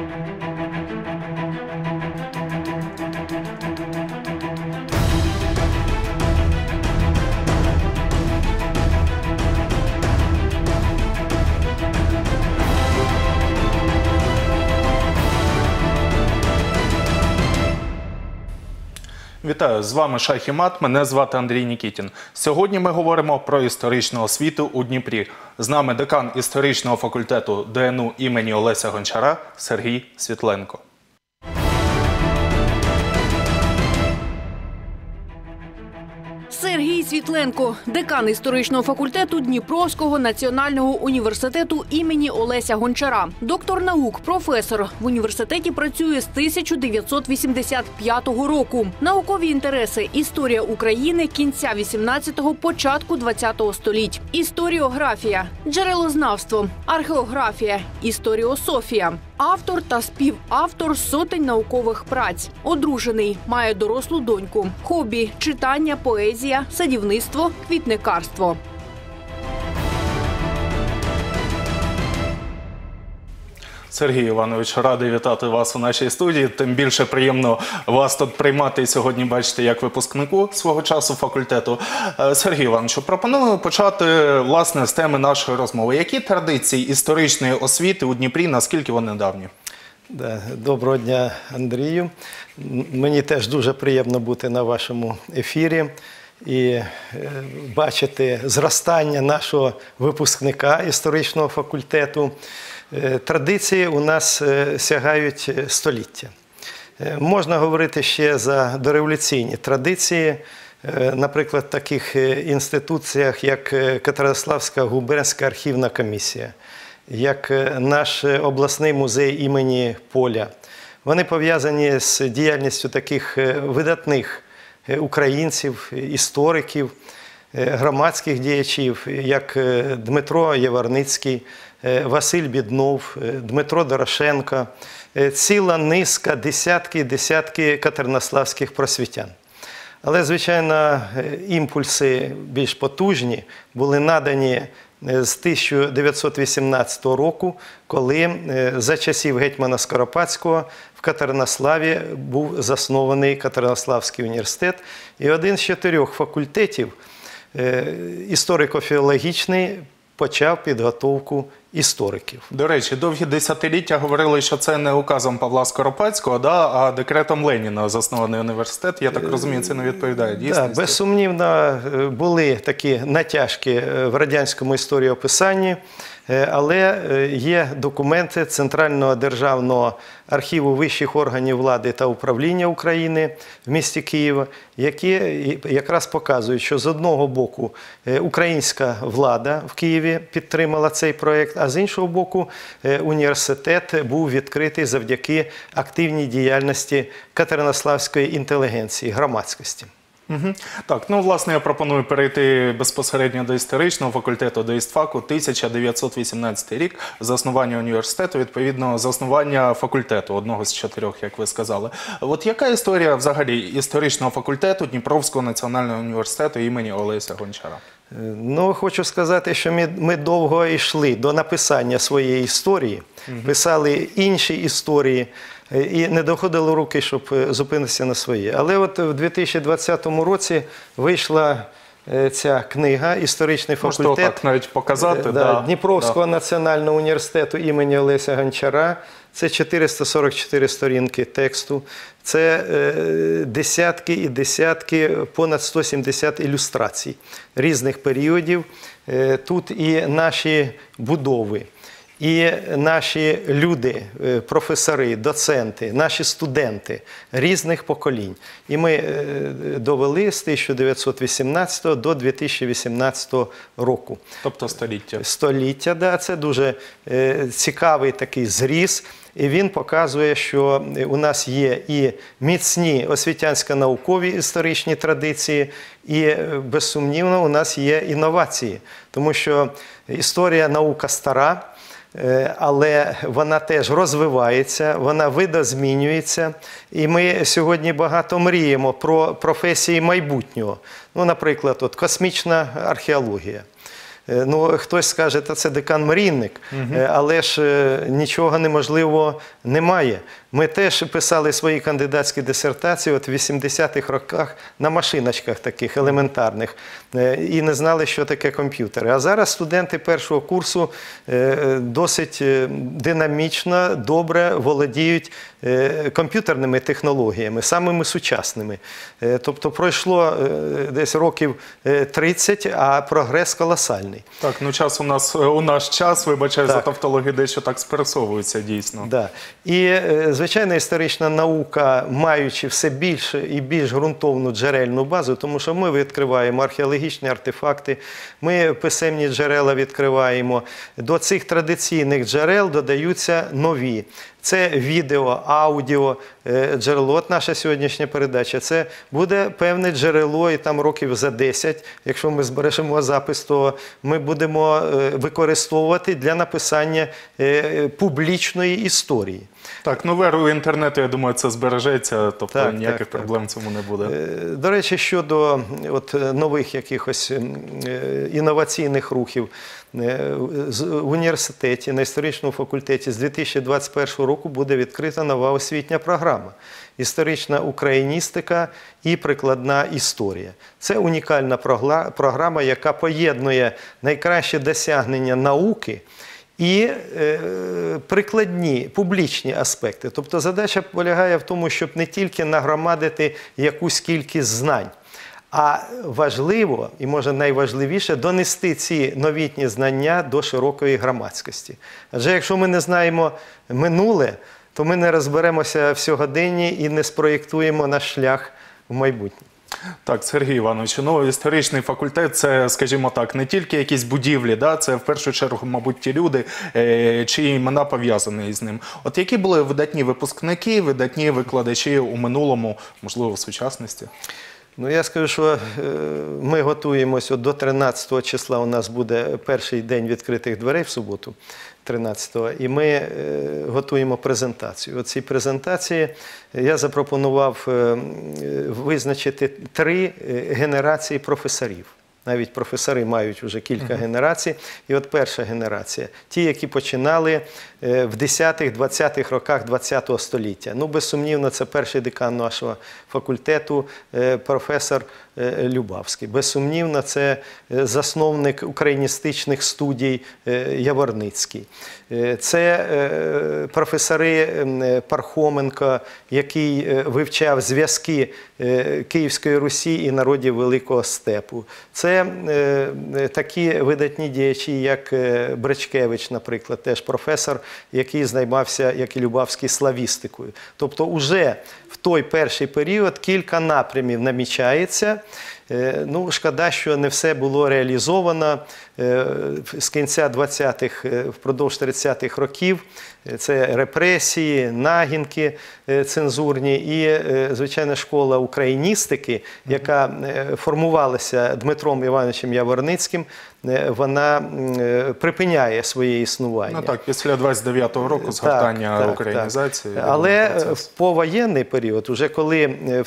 Вітаю, з вами Шах і Мат, мене звати Андрій Нікітін. Сьогодні ми говоримо про історичну освіту у Дніпрі. З нами декан історичного факультету ДНУ імені Олеся Гончара Сергій Світленко. Сергій Світленко – декан історичного факультету Дніпровського національного університету імені Олеся Гончара. Доктор наук, професор. В університеті працює з 1985 року. Наукові інтереси – історія України кінця 18-го, початку 20-го століть. Історіографія, джерелознавство, археографія, історіософія. Автор та співавтор сотень наукових праць. Одружений, має дорослу доньку. Хобі – читання, поезія, садівництво, квітникарство. Сергій Іванович, радий вітати вас у нашій студії. Тим більше приємно вас тут приймати сьогодні, бачите, як випускнику свого часу факультету. Сергій Іванович, пропоную почати, власне, з теми нашої розмови. Які традиції історичної освіти у Дніпрі, наскільки вони давні? Доброго дня, Андрію. Мені теж дуже приємно бути на вашому ефірі і бачити зростання нашого випускника історичного факультету. Традиції у нас сягають століття. Можна говорити ще за дореволюційні традиції, наприклад, в таких інституціях, як Катеринославська губернська архівна комісія, як наш обласний музей імені Поля. Вони пов'язані з діяльністю таких видатних українців, істориків, громадських діячів, як Дмитро Яворницький, Василь Біднов, Дмитро Дорошенко, ціла низка, десятки катеринославських просвітян. Але, звичайно, імпульси більш потужні були надані з 1918 року, коли за часів гетьмана Скоропадського в Катеринославі був заснований Катеринославський університет. І один з 4 факультетів, історико-філологічний, почав підготовку істориків. До речі, довгі десятиліття говорили, що це не указом Павла Скоропадського, а декретом Леніна заснований університет. Я так розумію, це не відповідає дійсності? Так, безсумнівно, були такі натяжки в радянському історіописанні, але є документи Центрального державного архіву вищих органів влади та управління України в місті Києва, які якраз показують, що з одного боку українська влада в Києві підтримала цей проєкт, а з іншого боку університет був відкритий завдяки активній діяльності катеринославської інтелігенції, громадськості. Так, ну, власне, я пропоную перейти безпосередньо до історичного факультету, до істфаку. 1918 рік, заснування університету, відповідно, заснування факультету, одного з 4, як ви сказали. От яка історія, взагалі, історичного факультету Дніпровського національного університету імені Олеся Гончара? Ну, хочу сказати, що ми довго йшли до написання своєї історії, писали інші історії, і не доходило руки, щоб зупинитися на своїй. Але от в 2020 році вийшла ця книга «Історичний факультет». Можете отак навіть показати. Дніпровського національного університету імені Олеся Гончара. Це 444 сторінки тексту, це десятки і десятки, понад 170 ілюстрацій різних періодів. Тут і наші будови, і наші люди, професори, доценти, наші студенти різних поколінь. І ми довели з 1918 до 2018 року. Тобто століття. Століття, да, це дуже цікавий такий зріз. І він показує, що у нас є і міцні освітянсько-наукові історичні традиції, і, безсумнівно, у нас є інновації. Тому що історія наука стара, але вона теж розвивається, вона видозмінюється. І ми сьогодні багато мріємо про професії майбутнього. Ну, наприклад, от космічна археологія, Ну, хтось скаже, та це декан Мрійник, але ж нічого неможливого немає. Ми теж писали свої кандидатські дисертації от в 80-х роках на машиночках таких елементарних і не знали, що таке комп'ютери. А зараз студенти першого курсу досить динамічно, добре володіють комп'ютерними технологіями, самими сучасними. Тобто пройшло десь років 30, а прогрес колосальний. Так, ну час у наш час, вибачаю за тавтологію, дещо так спересовується дійсно. Да. І, звичайно, історична наука, маючи все більше і більш ґрунтовну джерельну базу, тому що ми відкриваємо археологічні артефакти, ми писемні джерела відкриваємо. До цих традиційних джерел додаються нові. Це відео, аудіо джерело. От наша сьогоднішня передача. Це буде певне джерело, і там років за 10, якщо ми збережемо запис, то ми будемо використовувати для написання публічної історії. Так, ну в еру інтернету, я думаю, це збережеться, тобто ніяких проблем в цьому не буде. До речі, щодо нових якихось інноваційних рухів, в університеті, на історичному факультеті з 2021 року буде відкрита нова освітня програма – історична україністика і прикладна історія. Це унікальна програма, яка поєднує найкращі досягнення науки і прикладні, публічні аспекти. Тобто задача полягає в тому, щоб не тільки нагромадити якусь кількість знань, а важливо, і може найважливіше, донести ці новітні знання до широкої громадськості. Адже якщо ми не знаємо минуле, то ми не розберемося в сьогоденні і не спроєктуємо наш шлях в майбутнє. Так, Сергій Іванович, ну історичний факультет – це, скажімо так, не тільки якісь будівлі, да? Це в першу чергу, мабуть, ті люди, чиї імена пов'язані з ним. От які були видатні випускники, видатні викладачі у минулому, можливо, в сучасності? Ну, я скажу, що ми готуємося до 13 числа, у нас буде перший день відкритих дверей в суботу, 13-го, і ми готуємо презентацію. У цій презентації я запропонував визначити 3 генерації професорів. Навіть професори мають вже кілька генерацій. І от перша генерація – ті, які починали в 10-20-х роках ХХ століття. Ну, безсумнівно, це перший декан нашого факультету, професор Любавський. Безсумнівно, це засновник україністичних студій Яворницький. Це професори Пархоменко, який вивчав зв'язки Київської Русі і народів Великого Степу. Це такі видатні діячі, як Бречкевич, наприклад, теж професор, який займався, як і Любавський, славістикою. Тобто уже в той перший період кілька напрямів намічається. Ну, шкода, що не все було реалізовано з кінця 20-х, впродовж 30-х років. Це репресії, нагінки цензурні і, звичайно, школа україністики, яка формувалася Дмитром Івановичем Яворницьким, вона припиняє своє існування. Ну так, після 29-го року згортання українізації. Але в повоєнний період, уже коли в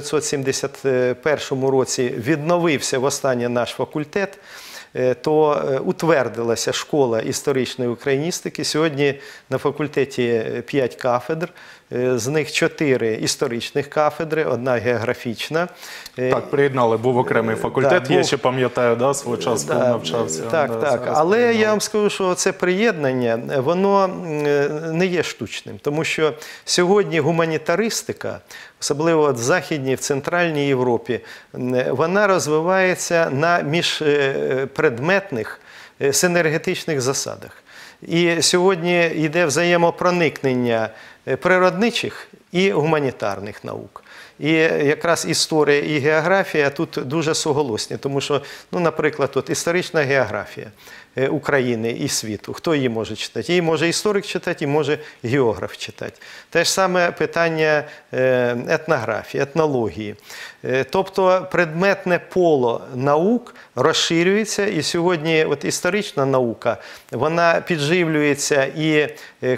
1971 році відновився востаннє наш факультет, то утвердилася школа історичної україністики. Сьогодні на факультеті 5 кафедр, з них 4 історичних кафедри, 1 географічна. Так, приєднали, був окремий факультет, я ще пам'ятаю, свого часу, коли навчався. Так. Але я вам скажу, що це приєднання, воно не є штучним, тому що сьогодні гуманітаристика, особливо в Західній, в Центральній Європі, вона розвивається на міжпредметних синергетичних засадах. І сьогодні йде взаємопроникнення природничих і гуманітарних наук. І якраз історія і географія тут дуже суголосні, тому що, ну, наприклад, от історична географія України і світу. Хто її може читати? Її може історик читати, і може географ читати. Те ж саме питання етнографії, етнології. Тобто предметне поле наук розширюється, і сьогодні от історична наука, вона підживлюється і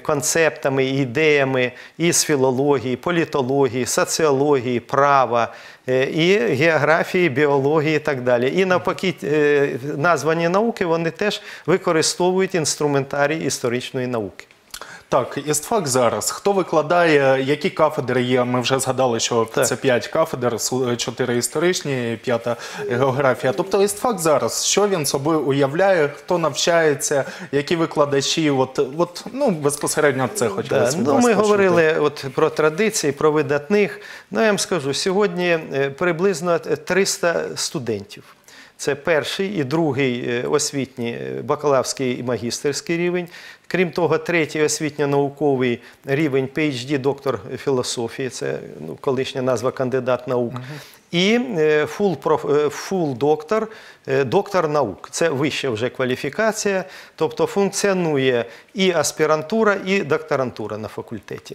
концептами, і ідеями із філології, політології, соціології, права, і географії, біології і так далі. І навпаки, названі науки, вони теж використовують інструментарій історичної науки. Так, істфак зараз. Хто викладає, які кафедри є? Ми вже згадали, що це 5 кафедр, 4 історичні, 5 географія. Тобто істфак зараз, що він собою уявляє, хто навчається, які викладачі, безпосередньо це хотілося б вас Ми почути. говорили про традиції, про видатних. Я вам скажу, сьогодні приблизно 300 студентів. Це перший і другий освітній бакалаврський і магістерський рівень. Крім того, третій освітньо-науковий рівень PhD, доктор філософії, це колишня назва кандидат наук. І фул доктор, доктор наук. Це вища вже кваліфікація, тобто функціонує і аспірантура, і докторантура на факультеті.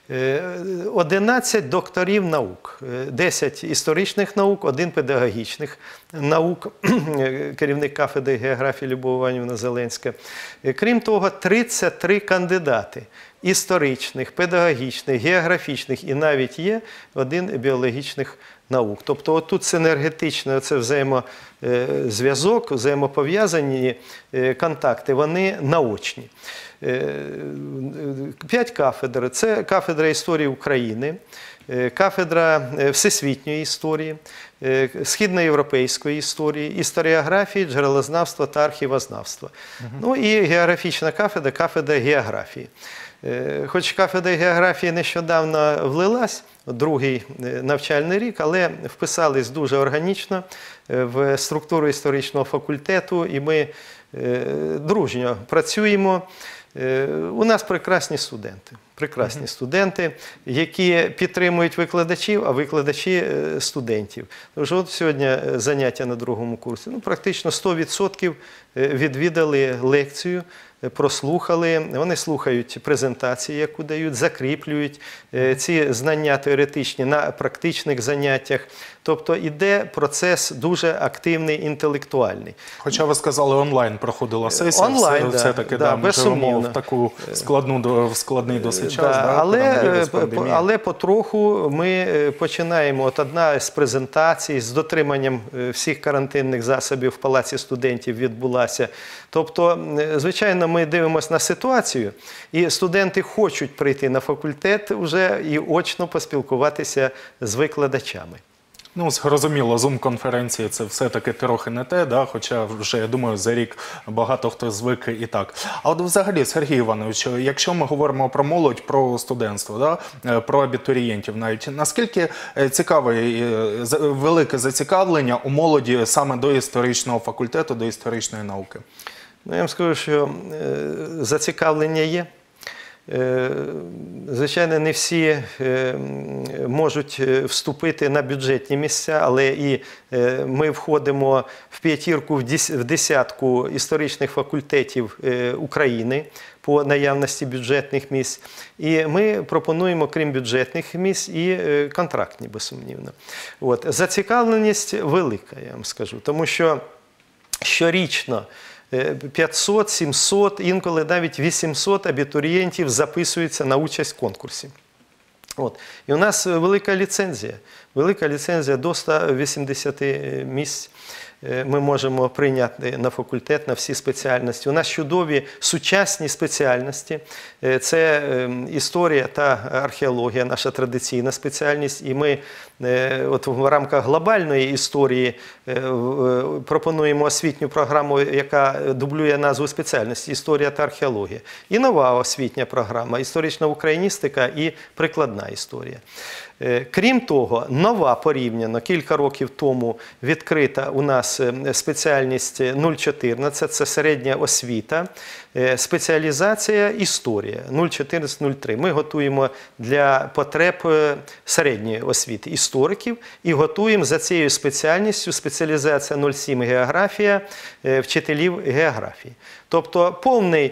11 докторів наук, 10 історичних наук, 1 педагогічних наук, керівник кафедри географії Любов Іванівна Зеленська. Крім того, 33 кандидати історичних, педагогічних, географічних і навіть є 1 біологічних наук. Тобто отут синергетичний взаємозв'язок, взаємопов'язані контакти, вони наочні. 5 кафедр. Це кафедра історії України, кафедра всесвітньої історії, східноєвропейської історії, історіографії, джерелознавства та архівознавства. Ну і географічна кафедра, кафедра географії. Хоч кафедра географії нещодавно влилась, другий навчальний рік, але вписались дуже органічно в структуру історичного факультету, і ми дружньо працюємо. У нас прекрасні студенти, які підтримують викладачів, а викладачі студентів. Тож от сьогодні заняття на другому курсі. Практично 100% відвідали лекцію, прослухали, вони слухають презентації, яку дають, закріплюють ці знання теоретичні на практичних заняттях. Тобто йде процес дуже активний, інтелектуальний. Хоча ви сказали, онлайн проходила сесія, онлайн, все-таки ми живемо в таку складний досить час. Але потроху ми починаємо. От одна з презентацій з дотриманням всіх карантинних засобів в Палаці студентів відбулася. Тобто, звичайно, ми дивимося на ситуацію, і студенти хочуть прийти на факультет вже і очно поспілкуватися з викладачами. Зрозуміло, Zoom-конференції – це все-таки трохи не те, хоча вже, я думаю, за рік багато хто звик і так. А от взагалі, Сергій Іванович, якщо ми говоримо про молодь, про студентство, про абітурієнтів навіть, наскільки цікаве, велике зацікавлення у молоді саме до історичного факультету, до історичної науки? Я вам скажу, що зацікавлення є. Звичайно, не всі можуть вступити на бюджетні місця, але і ми входимо в п'ятірку, в десятку історичних факультетів України по наявності бюджетних місць. І ми пропонуємо, крім бюджетних місць, і контрактні, безсумнівно. Зацікавленість велика, я вам скажу, тому що щорічно 500, 700, інколи навіть 800 абітурієнтів записуються на участь в конкурсі. І у нас велика ліцензія до 180 місць. Ми можемо прийняти на факультет, на всі спеціальності. У нас чудові сучасні спеціальності. Це історія та археологія, наша традиційна спеціальність. І ми в рамках глобальної історії пропонуємо освітню програму, яка дублює назву спеціальності «Історія та археологія». І нова освітня програма «Історична україністика» і «Прикладна історія». Крім того, нова порівняно, кілька років тому відкрита у нас спеціальність 014, це середня освіта, спеціалізація історія 014-03. Ми готуємо для потреб середньої освіти істориків і готуємо за цією спеціальністю спеціалізація 07 географія вчителів географії. Тобто повний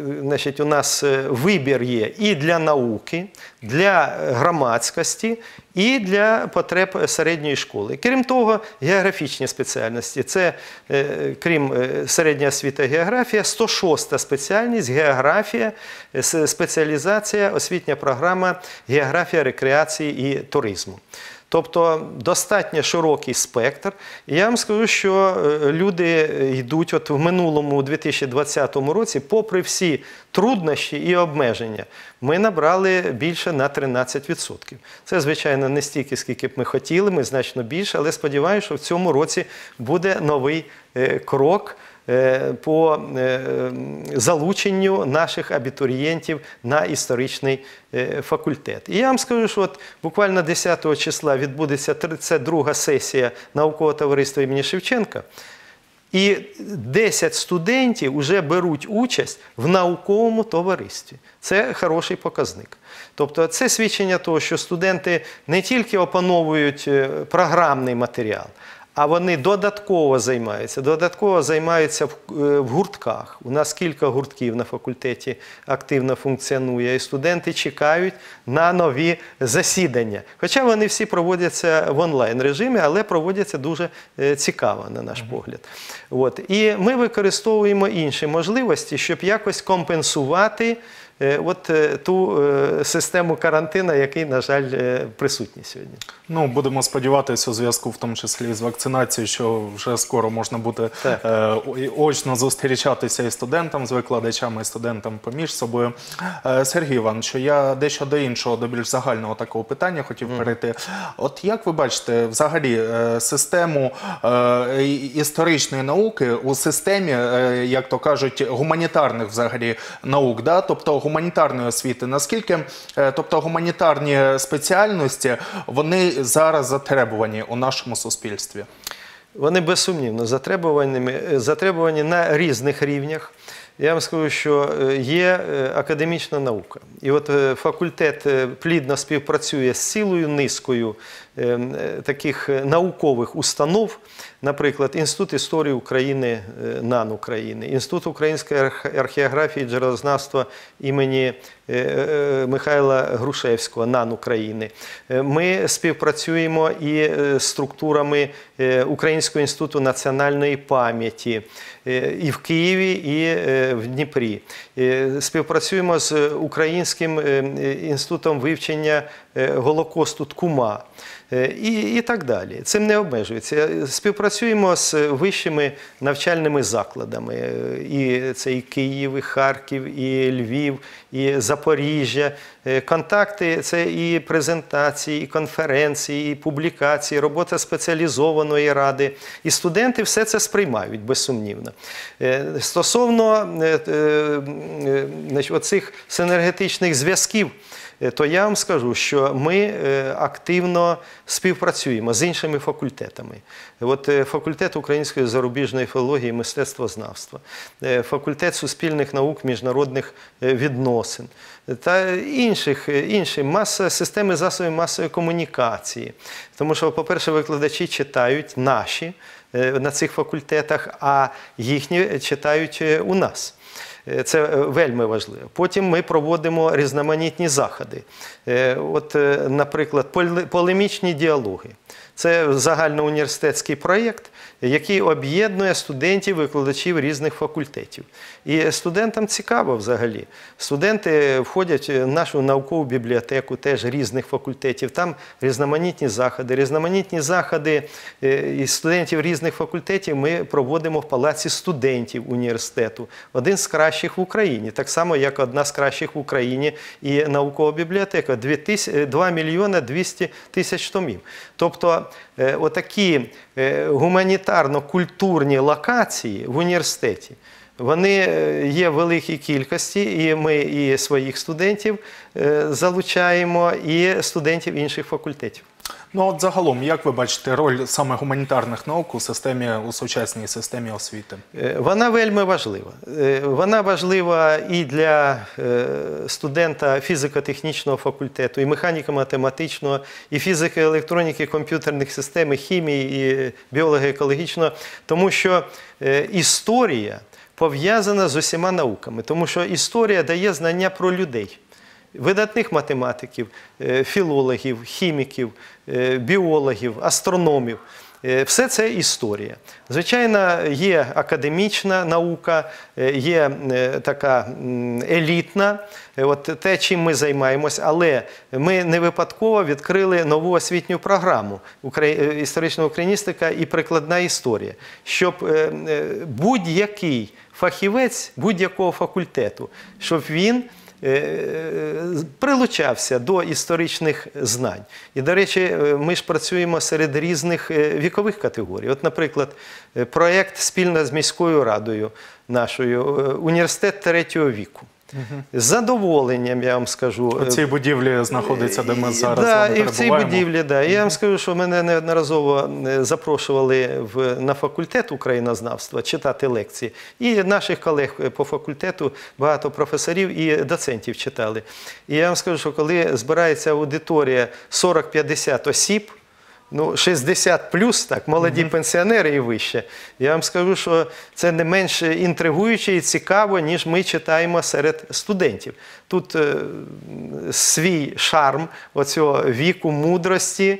у нас вибір є і для науки, для громадськості, і для потреб середньої школи. Крім того, географічні спеціальності. Це, крім середня освіта географія, 106-та спеціальність – географія, спеціалізація, освітня програма географія, рекреації і туризму. Тобто достатньо широкий спектр. І я вам скажу, що люди йдуть от в минулому 2020 році, попри всі труднощі і обмеження, ми набрали більше на 13%. Це, звичайно, не стільки, скільки б ми хотіли, ми значно більше, але сподіваюся, що в цьому році буде новий крок по залученню наших абітурієнтів на історичний факультет. І я вам скажу, що от буквально 10 числа відбудеться 32-га сесія наукового товариства імені Шевченка, і 10 студентів вже беруть участь в науковому товаристві. Це хороший показник. Тобто це свідчення того, що студенти не тільки опановують програмний матеріал, а вони додатково займаються в гуртках. У нас кілька гуртків на факультеті активно функціонує, і студенти чекають на нові засідання. Хоча вони всі проводяться в онлайн-режимі, але проводяться дуже цікаво, на наш погляд. От. І ми використовуємо інші можливості, щоб якось компенсувати ту систему карантину, який, на жаль, присутній сьогодні. Ну, будемо сподіватися у зв'язку в тому числі з вакцинацією, що вже скоро можна буде очно зустрічатися і студентам, з викладачами, і студентам поміж собою. Сергій Іванович, я дещо до іншого, до більш загального такого питання хотів перейти. От як ви бачите взагалі систему історичної науки у системі, як то кажуть, гуманітарних взагалі наук, да? Тобто гуманітарної освіти, наскільки, тобто гуманітарні спеціальності, вони зараз затребувані у нашому суспільстві? Вони безсумнівно затребувані на різних рівнях. Я вам скажу, що є академічна наука. І от факультет плідно співпрацює з цілою низкою таких наукових установ, наприклад, Інститут історії України НАН України, Інститут української археографії і джерелознавства імені Михайла Грушевського НАН України. Ми співпрацюємо і з структурами Українського інституту національної пам'яті і в Києві, і в Дніпрі. Співпрацюємо з Українським інститутом вивчення Голокосту ТКУМА. І так далі. Цим не обмежується. Співпрацюємо з вищими навчальними закладами. І це і Київ, і Харків, і Львів, і Запоріжжя. Контакти – це і презентації, і конференції, і публікації, робота спеціалізованої ради. І студенти все це сприймають, безсумнівно. Стосовно оцих синергетичних зв'язків, то я вам скажу, що ми активно співпрацюємо з іншими факультетами. От факультет української зарубіжної філології і мистецтвознавства, факультет суспільних наук, міжнародних відносин та інші системи засобів масової комунікації. Тому що, по-перше, викладачі читають наші на цих факультетах, а їхні читають у нас. Це вельми важливо. Потім ми проводимо різноманітні заходи. От, наприклад, полемічні діалоги. Це загальноуніверситетський проєкт, який об'єднує студентів, викладачів різних факультетів. І студентам цікаво взагалі. Студенти входять в нашу наукову бібліотеку теж різних факультетів. Там різноманітні заходи із студентів різних факультетів ми проводимо в Палаці студентів університету. Один з кращих в Україні, так само, як одна з кращих в Україні і наукова бібліотека. 2 мільйони 200 тисяч томів. Тобто, отакі гуманітарно-культурні локації в університеті, вони є в великій кількості, і ми і своїх студентів залучаємо, і студентів інших факультетів. Ну от загалом, як ви бачите роль саме гуманітарних наук у сучасній системі освіти? Вона вельми важлива. Вона важлива і для студента фізико-технічного факультету, і механіко-математичного, і фізики, електроніки, комп'ютерних систем, і хімії, і біолого-екологічного, тому що історія пов'язана з усіма науками, тому що історія дає знання про людей. видатних математиків, філологів, хіміків, біологів, астрономів. Все це історія. Звичайно, є академічна наука, є така елітна, от те, чим ми займаємось, але ми не випадково відкрили нову освітню програму «Історична україністика і прикладна історія», щоб будь-який фахівець будь-якого факультету, щоб він прилучався до історичних знань. І, до речі, ми ж працюємо серед різних вікових категорій. От, наприклад, проєкт спільно з міською радою нашою «Університет третього віку». З задоволенням, я вам скажу. У цій будівлі знаходиться, де ми зараз Да, перебуваємо. і в цій будівлі, да. Я вам скажу, що мене неодноразово запрошували на факультет українознавства читати лекції. І наших колег по факультету, багато професорів і доцентів читали. І я вам скажу, що коли збирається аудиторія 40-50 осіб, 60 плюс, так, молоді пенсіонери і вище. Я вам скажу, що це не менш інтригуюче і цікаво, ніж ми читаємо серед студентів. Тут свій шарм оцього віку, мудрості,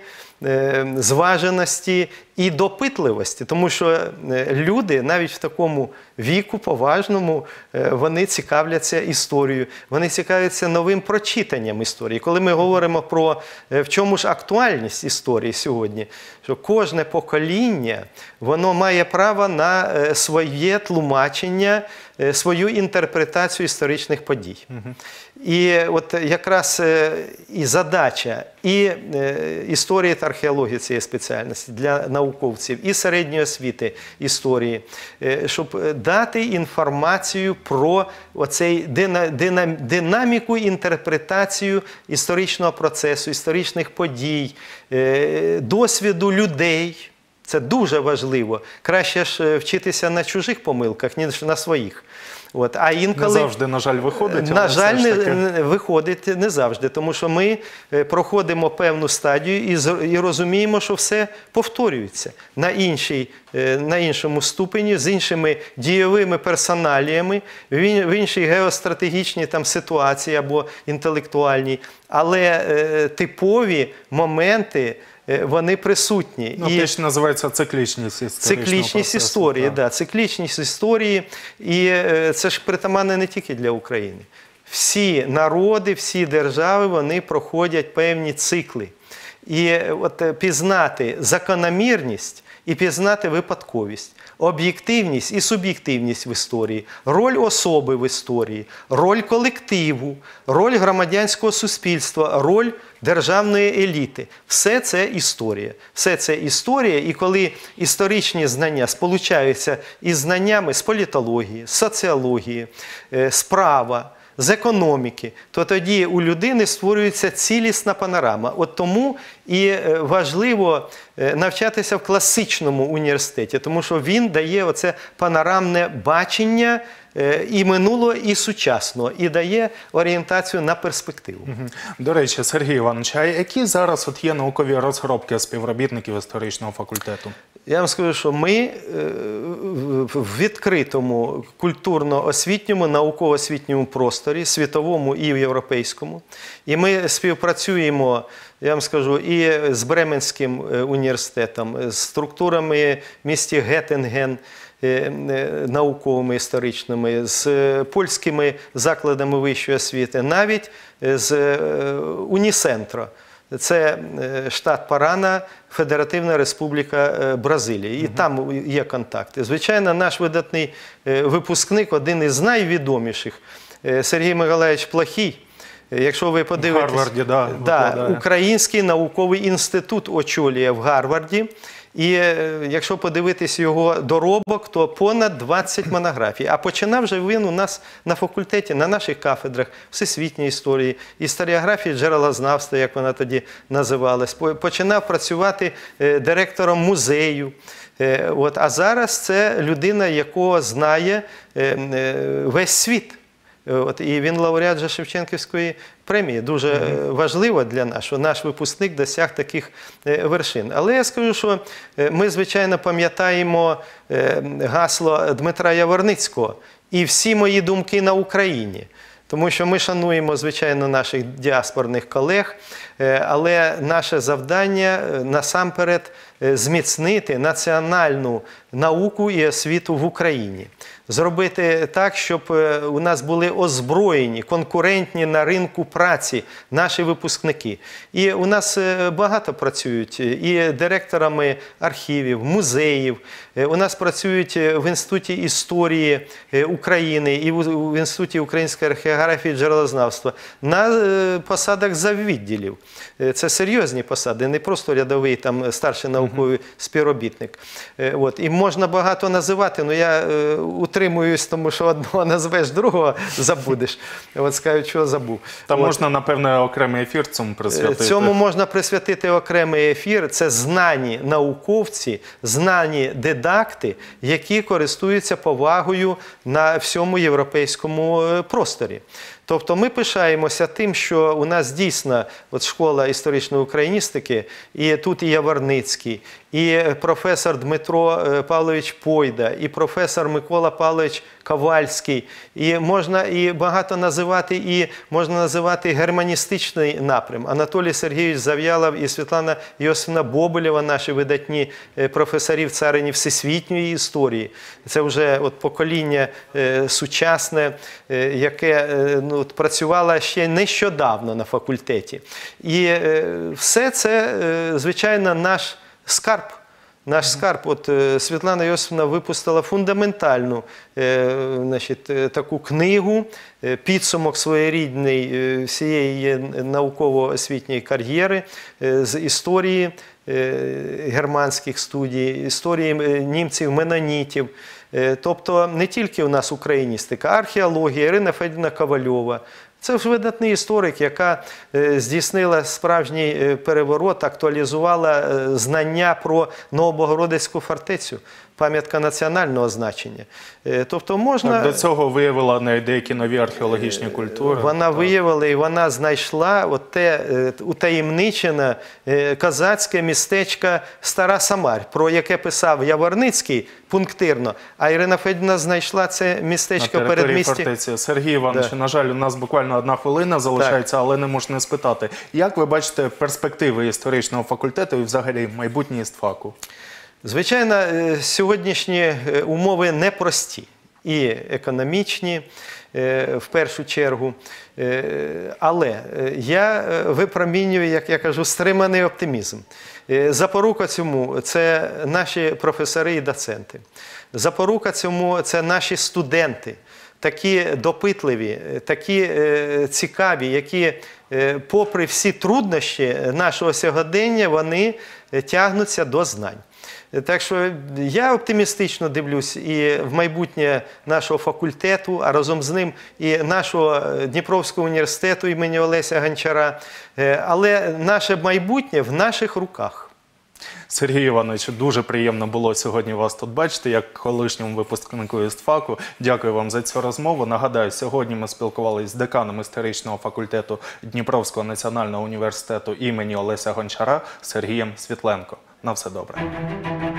зваженості і допитливості. Тому що люди навіть в такому віку поважному, вони цікавляться історією, вони цікавляться новим прочитанням історії. Коли ми говоримо про в чому ж актуальність історії сьогодні, що кожне покоління, воно має право на своє тлумачення, свою інтерпретацію історичних подій. І от якраз і задача і історії та археології цієї спеціальності для науковців, і середньої освіти історії, щоб дати інформацію про оцей динаміку, інтерпретацію історичного процесу, історичних подій, досвіду людей. Це дуже важливо. Краще ж вчитися на чужих помилках, ніж на своїх. От. А інколи, не завжди, на жаль, виходить. На жаль, виходить не завжди, тому що ми проходимо певну стадію і розуміємо, що все повторюється на іншому ступені, з іншими дійовими персоналіями, в іншій геостратегічній ситуації або інтелектуальній, але типові моменти, вони присутні. Те, що називається циклічність історичного процесу. Циклічність історії, да, циклічність історії. І це ж притаманне не тільки для України. Всі народи, всі держави, вони проходять певні цикли. І от пізнати закономірність і пізнати випадковість, об'єктивність і суб'єктивність в історії, роль особи в історії, роль колективу, роль громадянського суспільства, роль державної еліти. Все це історія. Все це історія, і коли історичні знання сполучаються із знаннями з політології, з соціології, з права, з економіки, то тоді у людини створюється цілісна панорама. От тому і важливо навчатися в класичному університеті, тому що він дає оце панорамне бачення і минулого, і сучасного, і дає орієнтацію на перспективу. До речі, Сергій Іванович, а які зараз є наукові розробки співробітників історичного факультету? Я вам скажу, що ми в відкритому культурно-освітньому, науково-освітньому просторі, світовому і європейському. І ми співпрацюємо, я вам скажу, і з Бременським університетом, з структурами в місті Геттинген, науковими, історичними, з польськими закладами вищої освіти, навіть з Унісентро. Це штат Парана, Федеративна Республіка Бразилія. І там є контакти. Звичайно, наш видатний випускник, один із найвідоміших, Сергій Миколаївич Плохій. Якщо ви подивитесь, Гарварді, Український науковий інститут очолює в Гарварді. І якщо подивитись його доробок, то понад 20 монографій. А починав же він у нас на факультеті, на наших кафедрах всесвітньої історії, історіографії джерелознавства, як вона тоді називалась. Починав працювати директором музею. А зараз це людина, якого знає весь світ. І він лауреат же Шевченківської премії. Дуже важливо для нас, що наш випускник досяг таких вершин. Але я скажу, що ми, звичайно, пам'ятаємо гасло Дмитра Яворницького «І всі мої думки на Україні». Тому що ми шануємо, звичайно, наших діаспорних колег, але наше завдання насамперед зміцнити національну науку і освіту в Україні. Зробити так, щоб у нас були озброєні, конкурентні на ринку праці наші випускники. І у нас багато працюють і директорами архівів, музеїв. У нас працюють в Інституті історії України і в Інституті української археографії і джерелознавства на посадах заввідділів. Це серйозні посади, не просто рядовий там старший науковий співробітник. І можна багато називати, але я утримуюсь, тому що одного назвеш, другого забудеш. От скажуть, що забув. Та можна, напевне, окремий ефір цьому присвятити. Цьому можна присвятити окремий ефір. Це знані науковці, знані дидакти, які користуються повагою на всьому європейському просторі. Тобто ми пишаємося тим, що у нас дійсно школа історичної україністики, і тут і Яворницький, і професор Дмитро Павлович Пойда, і професор Микола Павлович Ковальський, і можна і багато називати, і можна називати германістичний напрям. Анатолій Сергійович Зав'ялов і Світлана Йосифівна Бобилєва, наші видатні професорі в царині всесвітньої історії. Це вже покоління сучасне, яке працювало ще нещодавно на факультеті. І все це, звичайно, наш скарб. Наш скарб. От Світлана Йосифівна випустила фундаментальну таку книгу, підсумок своєрідний всієї науково-освітньої кар'єри з історії германських студій, історії німців-менонітів. Тобто не тільки у нас україністика, а археологія, Ірина Федорівна Ковальова. Це ж видатний історик, яка здійснила справжній переворот, актуалізувала знання про Новобогородицьку фортецю, пам'ятка національного значення. Тобто можна... До цього виявила навіть деякі нові археологічні культури. Вона виявила і вона знайшла те утаємничене козацьке містечко Стара Самарь, про яке писав Яворницький пунктирно, а Ірина Федорівна знайшла це містечко на передмісті. Фортеці. Сергій Іванович, на жаль, у нас буквально 1 хвилина залишається, але не можна не спитати. Як ви бачите перспективи історичного факультету і взагалі майбутнє істфаку? Звичайно, сьогоднішні умови непрості. І економічні, в першу чергу. Але я випромінюю, як я кажу, стриманий оптимізм. Запорука цьому – це наші професори і доценти. Запорука цьому – це наші студенти. Такі допитливі, такі цікаві, які попри всі труднощі нашого сьогодення, вони тягнуться до знань. Так що я оптимістично дивлюсь і в майбутнє нашого факультету, а разом з ним і нашого Дніпровського університету імені Олеся Гончара. Але наше майбутнє в наших руках. Сергій Іванович, дуже приємно було сьогодні вас тут бачити, як колишньому випускнику істфаку. Дякую вам за цю розмову. Нагадаю, сьогодні ми спілкувалися з деканом історичного факультету Дніпровського національного університету імені Олеся Гончара Сергієм Світленко. На все добре.